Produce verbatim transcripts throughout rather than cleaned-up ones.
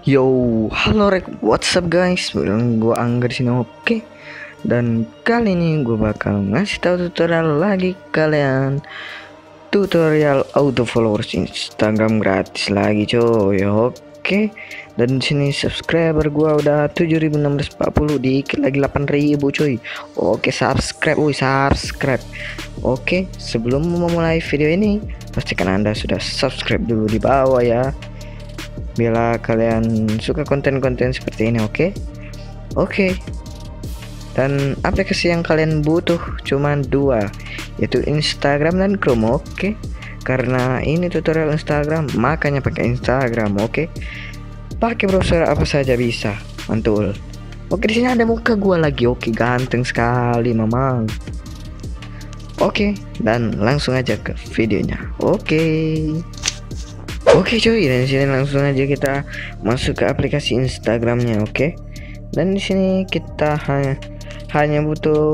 Yo, halo rek, what's up guys? Bilang gua Angga di sini, oke. Dan kali ini gue bakal ngasih tahu tutorial lagi ke kalian. Tutorial auto followers Instagram gratis lagi, coy. Oke. Dan di sini subscriber gua udah tujuh ribu enam ratus empat puluh, dikit lagi delapan ribu, coy. Oke, subscribe, woi, subscribe. Oke, sebelum memulai video ini, pastikan Anda sudah subscribe dulu di bawah ya. Bila kalian suka konten-konten seperti ini, oke? Okay? Oke. Okay. Dan aplikasi yang kalian butuh cuma dua, yaitu Instagram dan Chrome, oke? Okay? Karena ini tutorial Instagram, makanya pakai Instagram, oke? Okay? Pakai browser apa saja bisa, mantul. Oke, di sini ada muka gua lagi, oke, ganteng sekali, mamang. Oke, dan langsung aja ke videonya, oke? Oke cuy, dan di sini langsung aja kita masuk ke aplikasi Instagramnya, oke? Dan di sini kita hanya hanya butuh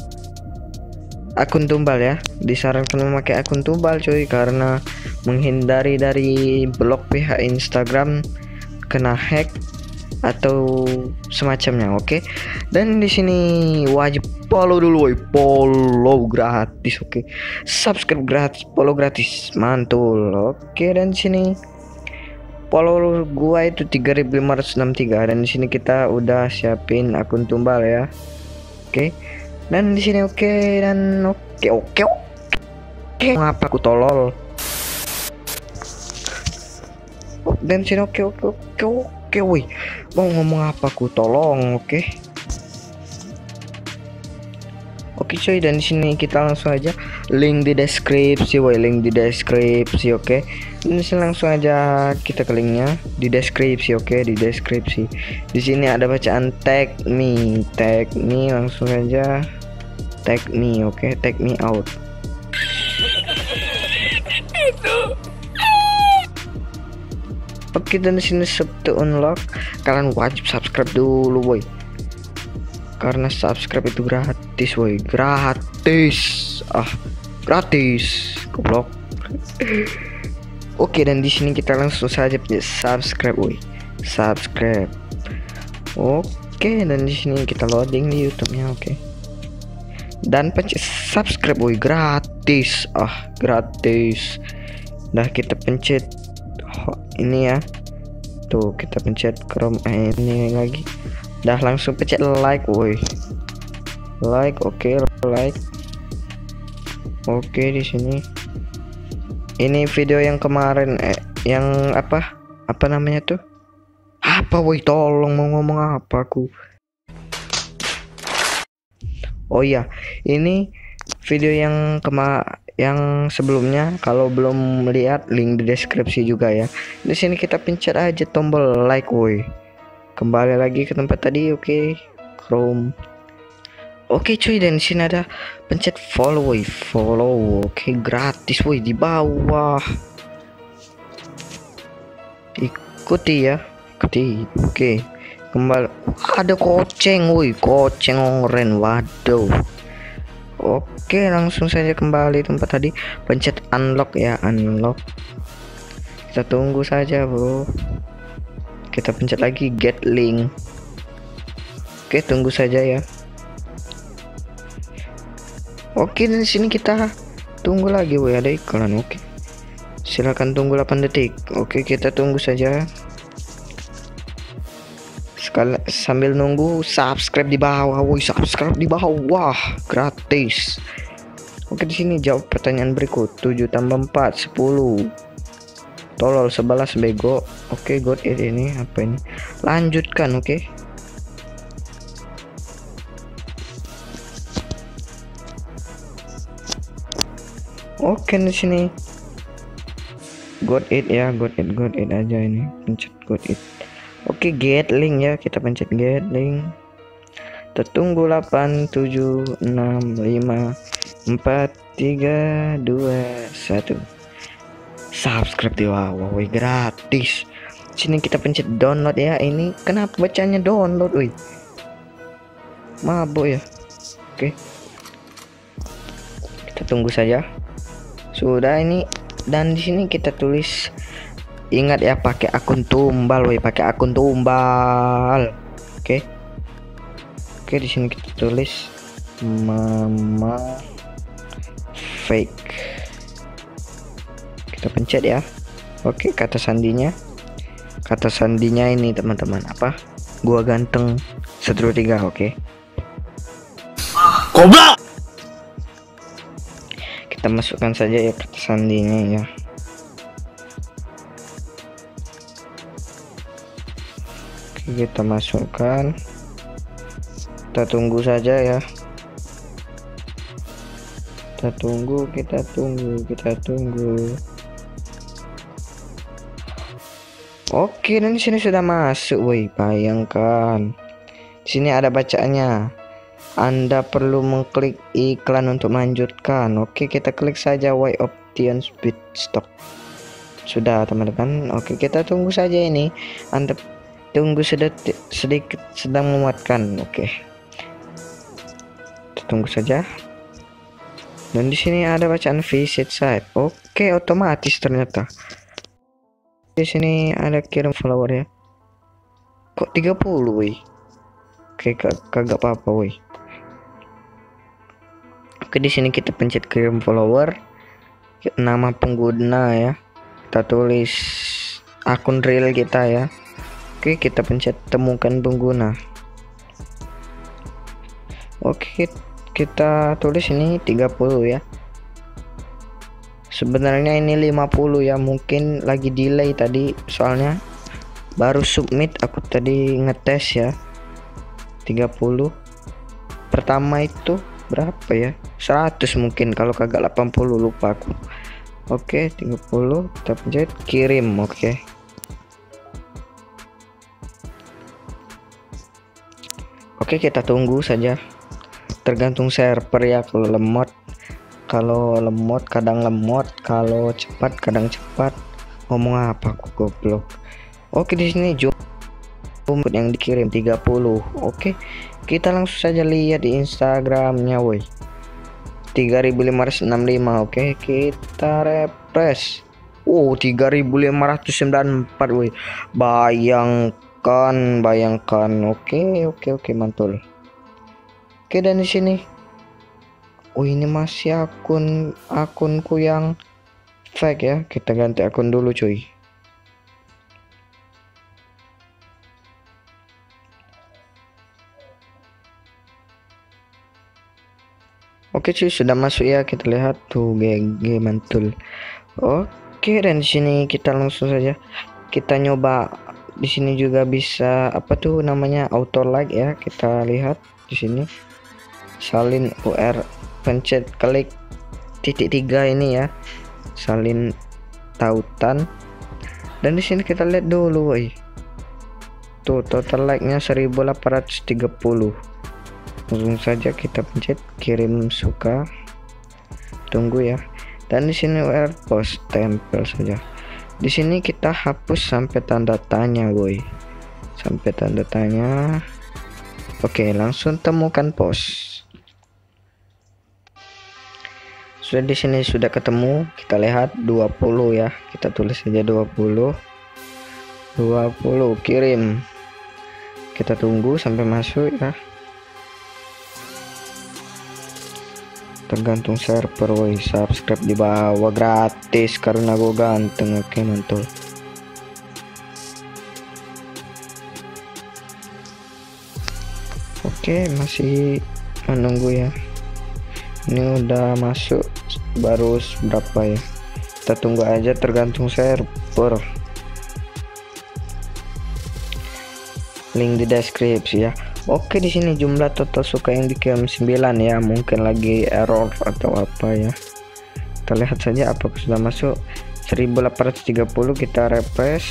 akun tumbal ya. Disarankan memakai akun tumbal cuy, karena menghindari dari blok pihak Instagram kena hack atau semacamnya, oke? Dan di sini wajib follow dulu, woy. Follow gratis, oke? Subscribe gratis, follow gratis, mantul, oke? Dan di sini follow gua itu tiga ribu lima ratus enam puluh tiga, dan di sini kita udah siapin akun tumbal ya, oke? Dan di sini oke, dan oke oke oke. Ngapa aku tolol? Dan di sini oke oke oke oke, woi. Mau ngomong apa aku tolong, oke? Okay? Oke okay, coy, dan di sini kita langsung aja link di deskripsi, woi, link di deskripsi, oke? Okay? Dan sini langsung aja kita ke linknya di deskripsi, oke? Okay? Di deskripsi. Di sini ada bacaan tag me, tag me, langsung aja tag me, oke? Okay? Tag me out. Oke, dan di sini sub to unlock, kalian wajib subscribe dulu, boy. Karena subscribe itu gratis, boy. Gratis. Ah, gratis. Goblok. Oke, dan di sini kita langsung saja subscribe, boy. Subscribe. Oke, dan di sini kita loading di YouTube-nya, oke. Dan pencet subscribe, boy. Gratis. Ah, gratis. Nah, kita pencet ini ya, tuh kita pencet Chrome, eh, ini lagi, dah langsung pencet like, woi, like, oke, okay, like, oke. Okay, di sini ini video yang kemarin, eh, yang apa apa namanya tuh, apa, woi, tolong, mau ngomong apa aku? Oh iya, ini video yang kema yang sebelumnya, kalau belum lihat link di deskripsi juga ya. Di sini kita pencet aja tombol like, woi. Kembali lagi ke tempat tadi, oke, okay. Chrome. Oke okay, cuy, dan di sini ada pencet follow, woi, follow, oke, okay, gratis, woi, di bawah. Ikuti ya, ikuti, oke. Okay. Kembali, ada koceng, woi, koceng oren, waduh. Oke, langsung saja kembali tempat tadi, pencet unlock ya, unlock. Kita tunggu saja, bro. Kita pencet lagi get link. Oke, tunggu saja ya. Oke, di sini kita tunggu lagi, woi, ada iklan, oke. Silakan tunggu delapan detik. Oke, kita tunggu saja. Sekali sambil nunggu, subscribe di bawah, woi, subscribe di bawah, wah, gratis. Oke, di sini jawab pertanyaan berikut. tujuh tambah empat, sepuluh. Tolol, sebelas, bego. Oke, got it, ini apa ini? Lanjutkan, oke. Oke, di sini got it ya, got it, got it aja ini. Pencet got it. Oke, get link ya, kita pencet get link. Tertunggu delapan, tujuh, enam, lima, empat, tiga, dua, satu. Subscribe di bawah, woi, gratis. Sini kita pencet download ya. Ini kenapa bacanya download, woi? Mabuk ya. Oke. Kita tunggu saja. Sudah ini, dan di sini kita tulis Ingat ya, pakai akun tumbal, woi, pakai akun tumbal. Oke. Oke, di sini kita tulis mama fake. Kita pencet ya. Oke, kata sandinya. Kata sandinya ini teman-teman apa? Gua ganteng satu dua tiga, oke. Goblok. Kita masukkan saja ya kata sandinya ya. Oke, kita masukkan. Kita tunggu saja ya. Kita tunggu, kita tunggu, kita tunggu. Oke, dan di sini sudah masuk, woi. Bayangkan. Di sini ada bacaannya. Anda perlu mengklik iklan untuk melanjutkan. Oke, kita klik saja Y option speed stock. Sudah, teman-teman. Oke, kita tunggu saja ini. Anda tunggu sedikit, sedikit sedang memuatkan. Oke. Kita tunggu saja. Dan di sini ada bacaan visit site. Oke, otomatis ternyata. Di sini ada kirim follower ya. Kok tiga puluh, woi? Oke, kagak apa-apa, woi. Oke, di sini kita pencet kirim follower. Nama pengguna ya. Kita tulis akun real kita ya. Oke, kita pencet temukan pengguna. Oke, kita tulis ini tiga puluh ya. Sebenarnya ini lima puluh ya, mungkin lagi delay tadi soalnya baru submit aku tadi ngetes ya. Tiga puluh. Pertama itu berapa ya? seratus mungkin, kalau kagak delapan puluh lupa aku. Oke, tiga puluh, kita pencet kirim, oke. Oke, kita tunggu saja. Tergantung server ya, kalau lemot kalau lemot kadang lemot, kalau cepat kadang cepat. Ngomong apa aku goblok. Oke, di sini jumlah yang dikirim tiga puluh. Oke, kita langsung saja lihat di Instagramnya, woi. tiga ribu lima ratus enam puluh lima. Oke, kita refresh. Oh, tiga ribu lima ratus sembilan puluh empat, woi. Bayangkan, bayangkan. Oke, oke, oke, mantul. Oke, dan di sini, oh ini masih akun akunku yang fake ya. Kita ganti akun dulu, cuy. Oke, cuy, sudah masuk ya. Kita lihat tuh, G G mantul. Oke, dan di sini kita langsung saja kita nyoba. Di sini juga bisa apa tuh namanya, auto like ya. Kita lihat di sini. Salin U R, pencet klik titik tiga ini ya, salin tautan. Dan di sini kita lihat dulu, woi. Tuh total like-nya seribu delapan ratus tiga puluh. Langsung saja kita pencet kirim suka. Tunggu ya. Dan di sini U R post, tempel saja. Di sini kita hapus sampai tanda tanya, woi. Sampai tanda tanya. Oke, langsung temukan post. Sudah, di sini sudah ketemu. Kita lihat dua puluh ya. Kita tulis saja dua puluh. dua puluh kirim. Kita tunggu sampai masuk ya. Tergantung server, woi. Subscribe di bawah gratis karena gue ganteng. Oke, mantul. Oke, masih menunggu ya. Ini udah masuk baru berapa ya? Kita tunggu aja, tergantung server. Link di deskripsi ya. Oke, di sini jumlah total suka yang dikirim sembilan ya. Mungkin lagi error atau apa ya. Kita lihat saja apakah sudah masuk. seribu delapan ratus tiga puluh, kita refresh.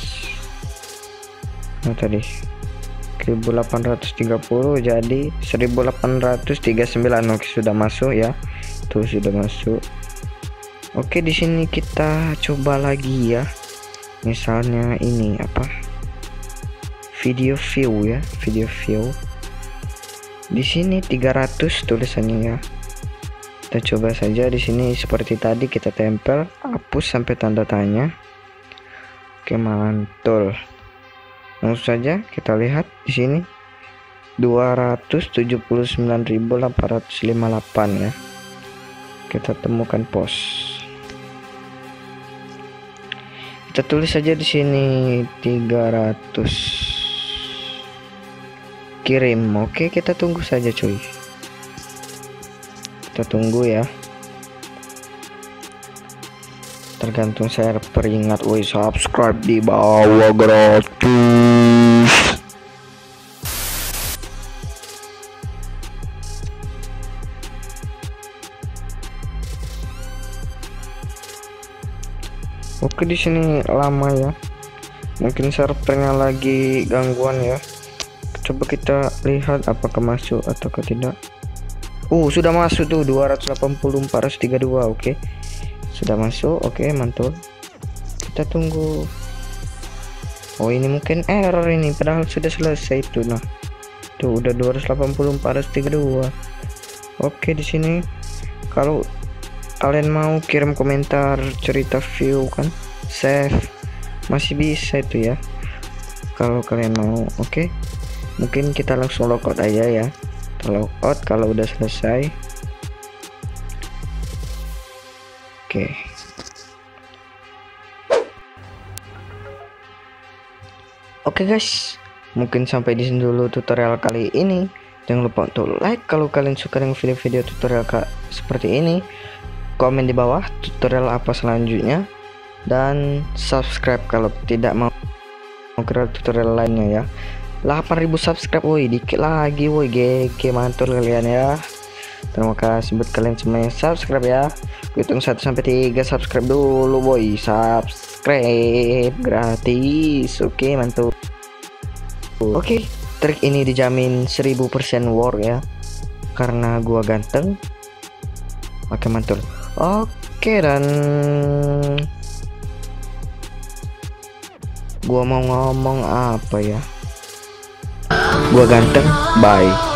Nah, tadi seribu delapan ratus tiga puluh jadi seribu delapan ratus tiga puluh sembilan. Oke, sudah masuk ya. Tuh sudah masuk. Oke, di sini kita coba lagi ya. Misalnya ini apa? Video view ya, video view. Di sini tiga ratus tulisannya ya. Kita coba saja di sini seperti tadi, kita tempel, hapus sampai tanda tanya. Oke, mantul. Langsung saja kita lihat di sini dua ratus tujuh puluh sembilan ribu delapan ratus lima puluh delapan ya. Kita temukan pos. Kita tulis saja di sini tiga ratus. Kirim. Oke, kita tunggu saja cuy. Kita tunggu ya. Tergantung server, ingat woi, subscribe di bawah gratis. Oke, di sini lama ya. Mungkin servernya lagi gangguan ya. Coba kita lihat apakah masuk atau tidak. Uh, sudah masuk tuh dua ratus delapan puluh empat ratus tiga puluh dua. Oke. Sudah masuk. Oke, mantul. Kita tunggu. Oh, ini mungkin error ini, padahal sudah selesai tuh. Nah, tuh udah dua ratus delapan puluh empat ratus tiga puluh dua. Oke, di sini kalau kalian mau kirim komentar, cerita view kan, save, masih bisa itu ya. Kalau kalian mau. Oke. Mungkin kita langsung logout aja ya. Kita logout kalau udah selesai. Oke. Oke guys, mungkin sampai di sini dulu tutorial kali ini. Jangan lupa untuk like kalau kalian suka dengan video-video tutorial kak seperti ini. Komen di bawah tutorial apa selanjutnya, dan subscribe kalau tidak mau mau tutorial lainnya ya. delapan ribu subscribe, woi, dikit lagi woi, G G, mantul kalian ya. Terima kasih buat kalian semua yang subscribe ya. Hitung satu sampai tiga, subscribe dulu boy. Subscribe gratis. Oke, mantul. Oke, trik ini dijamin seribu persen work ya. Karena gua ganteng. Oke, mantul. Oke, dan gua mau ngomong apa ya? Gua ganteng, bye.